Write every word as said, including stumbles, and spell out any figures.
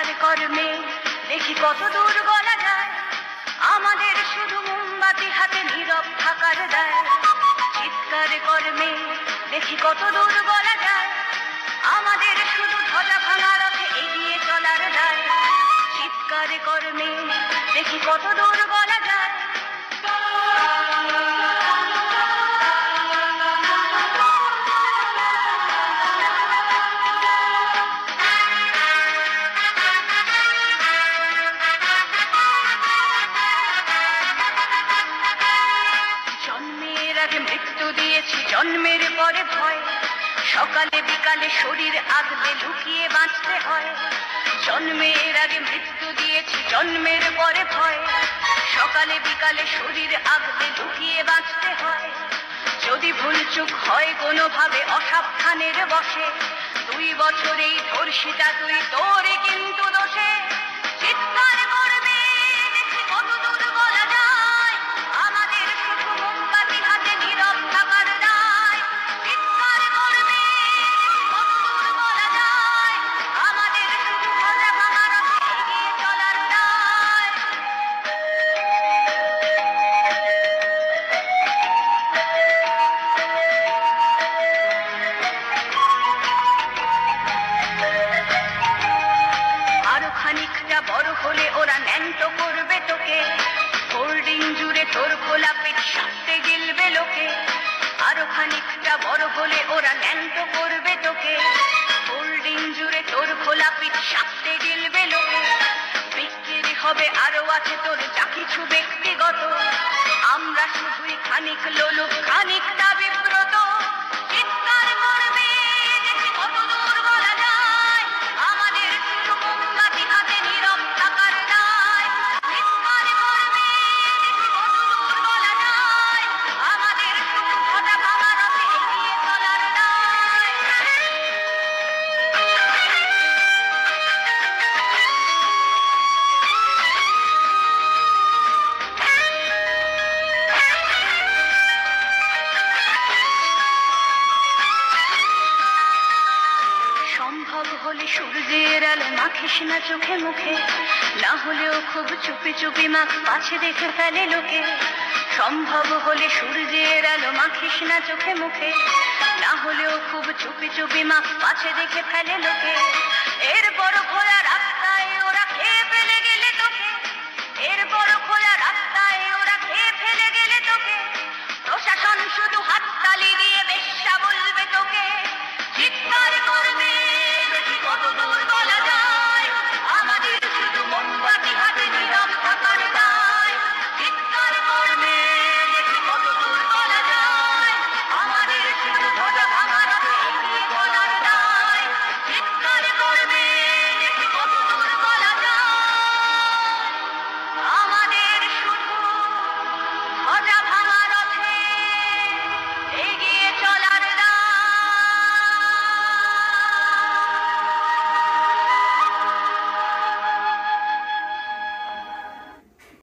চিৎকার কর্মে দেখি কত দূর গলা যায়, আমাদের শুধু মোমবাতি হাতে নীরব থাকার দায়। চিৎকার কর্মে দেখি কত দূর গলা যায়, আমাদের শুধু ধ্বজা ভাঙা রথে এগিয়ে চলার দায়। চিৎকার কর্মে দেখি কত দূর গলা যায়। মৃত্যু দিয়েছি জন্মের পরে ভয়, সকালে বিকালে শরীর আগলে লুকিয়ে বাঁচতে হয়। জন্মের আগে মৃত্যু দিয়েছি জন্মের পরে ভয়, সকালে বিকালে শরীর আগলে লুকিয়ে বাঁচতে হয়। যদি ভুল চুক হয় কোনোভাবে অসাবধানের বসে, দুই বছরেই ধর্ষিতা তুই, তোরে কিন্তু দোষে। চিৎকার করবে দেখি কত দূর বলা যায়, আমাদের শুধু মোমবাতি হাতে নীরব থাকার দায়। চিৎকার করবে কত দূর বলা যায়, আমাদের শুধু ধ্বজা ভাঙা রথে এগিয়ে চলার দায়। আরো খানিকটা বড় হলে ওরা ন্যাংটো করবে তোকে, হোল্ডিং জুড়ে তোর খোলা পিঠ সাথে গিলবে লোকে। আরো খানিকটা বড় হলে ওরা ন্যাংটো করবে তোকে, হোল্ডিং জুড়ে তোর খোলা পিঠ সাথে গিলবে লোকে। বিক্রি হবে আরো আছে তোর যা কিছু ব্যক্তিগত, আমরা শুধুই খানিক লোলুপ খানিকটা বিব্রত। চিৎকার করবে দেখি কত দূর বলা যায়, আমাদের শুধু মোমবাতি হাতে নীরব থাকার দায়। চিৎকার করবে দেখি কত দূর বলা যায়, আমাদের শুধু ধ্বজা ভাঙা রথে এগিয়ে চলার দায়। সম্ভব হলে সূর্যের আলো মাখিস না চোখে মুখে, না হলেও খুব চুপি চুপি মাখ, পাছে দেখে ফেলে লোকে। সম্ভব হলে সূর্যের আলো মাখিস না চোখে মুখে, না হলেও খুব চুপি চুপি মাখ, পাছে দেখে ফেলে লোকে। এর